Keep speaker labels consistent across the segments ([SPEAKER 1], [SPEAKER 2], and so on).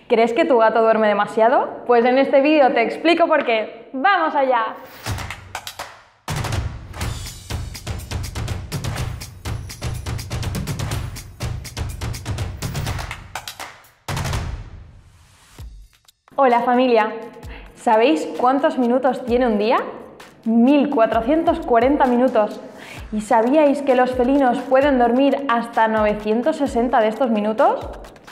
[SPEAKER 1] ¿Crees que tu gato duerme demasiado? Pues en este vídeo te explico por qué. ¡Vamos allá! Hola familia, ¿sabéis cuántos minutos tiene un día? 1440 minutos. ¿Y sabíais que los felinos pueden dormir hasta 960 de estos minutos?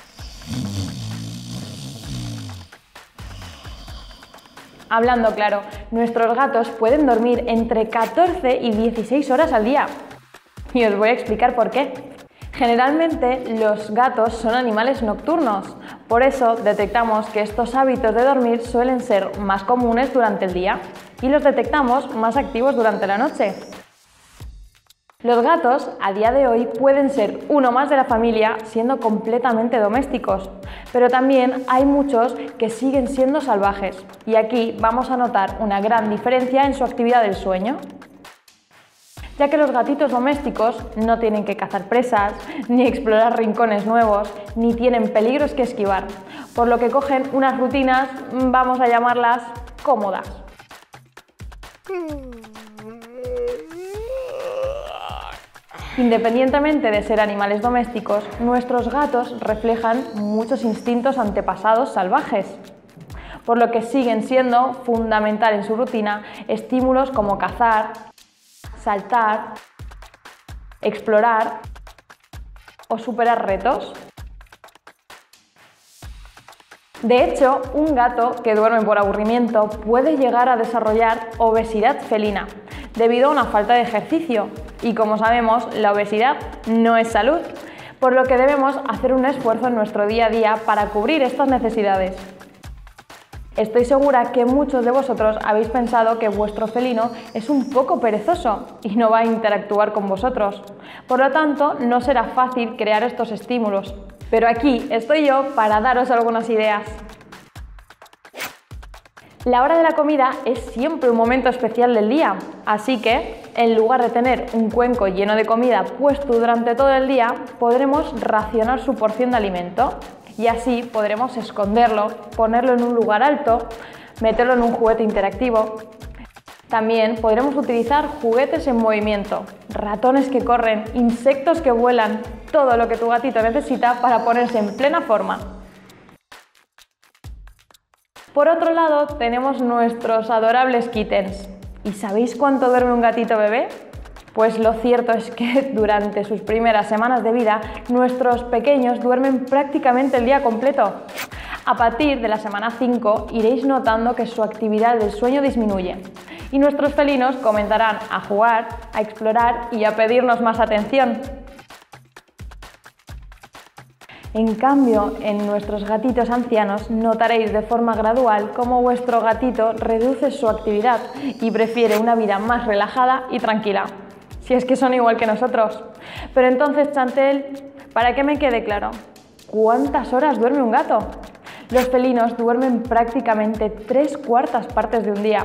[SPEAKER 1] Hablando claro, nuestros gatos pueden dormir entre 14 y 16 horas al día. Y os voy a explicar por qué. Generalmente los gatos son animales nocturnos, por eso detectamos que estos hábitos de dormir suelen ser más comunes durante el día y los detectamos más activos durante la noche. Los gatos a día de hoy pueden ser uno más de la familia siendo completamente domésticos, pero también hay muchos que siguen siendo salvajes y aquí vamos a notar una gran diferencia en su actividad del sueño. Ya que los gatitos domésticos no tienen que cazar presas, ni explorar rincones nuevos, ni tienen peligros que esquivar, por lo que cogen unas rutinas, vamos a llamarlas cómodas. Independientemente de ser animales domésticos, nuestros gatos reflejan muchos instintos antepasados salvajes, por lo que siguen siendo fundamental en su rutina estímulos como cazar, saltar, explorar o superar retos. De hecho, un gato que duerme por aburrimiento puede llegar a desarrollar obesidad felina debido a una falta de ejercicio y, como sabemos, la obesidad no es salud, por lo que debemos hacer un esfuerzo en nuestro día a día para cubrir estas necesidades. Estoy segura que muchos de vosotros habéis pensado que vuestro felino es un poco perezoso y no va a interactuar con vosotros. Por lo tanto, no será fácil crear estos estímulos. Pero aquí estoy yo para daros algunas ideas. La hora de la comida es siempre un momento especial del día, así que, en lugar de tener un cuenco lleno de comida puesto durante todo el día, podremos racionar su porción de alimento. Y así podremos esconderlo, ponerlo en un lugar alto, meterlo en un juguete interactivo. También podremos utilizar juguetes en movimiento, ratones que corren, insectos que vuelan, todo lo que tu gatito necesita para ponerse en plena forma. Por otro lado, tenemos nuestros adorables kittens. ¿Y sabéis cuánto duerme un gatito bebé? Pues lo cierto es que durante sus primeras semanas de vida, nuestros pequeños duermen prácticamente el día completo. A partir de la semana 5 iréis notando que su actividad del sueño disminuye y nuestros felinos comenzarán a jugar, a explorar y a pedirnos más atención. En cambio, en nuestros gatitos ancianos notaréis de forma gradual cómo vuestro gatito reduce su actividad y prefiere una vida más relajada y tranquila. Si es que son igual que nosotros. Pero entonces, Chantel, para que me quede claro, ¿cuántas horas duerme un gato? Los felinos duermen prácticamente 3/4 partes de un día.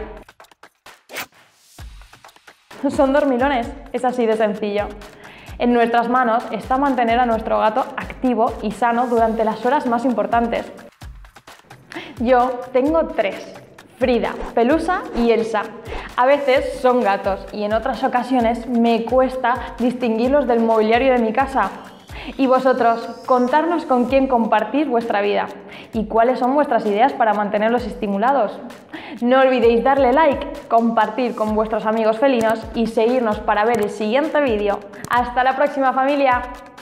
[SPEAKER 1] Son dormilones, es así de sencillo. En nuestras manos está mantener a nuestro gato activo y sano durante las horas más importantes. Yo tengo 3. Frida, Pelusa y Elsa. A veces son gatos y en otras ocasiones me cuesta distinguirlos del mobiliario de mi casa. Y vosotros, contarnos con quién compartís vuestra vida y cuáles son vuestras ideas para mantenerlos estimulados. No olvidéis darle like, compartir con vuestros amigos felinos y seguirnos para ver el siguiente vídeo. ¡Hasta la próxima, familia!